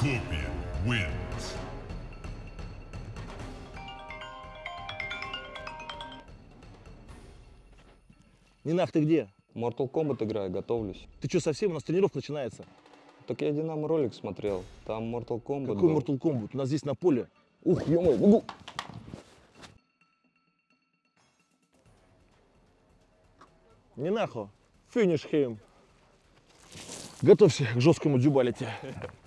Scorpion wins. Нинах, ты где? Mortal Kombat играю, готовлюсь. Ты что, совсем? У нас тренировка начинается. Так я Динамо ролик смотрел, там Mortal Kombat Какой был. Mortal Kombat? У нас здесь на поле. Ух, ё-моё, бегу! Нинахо, finish him. Готовься к жесткому дюбалите.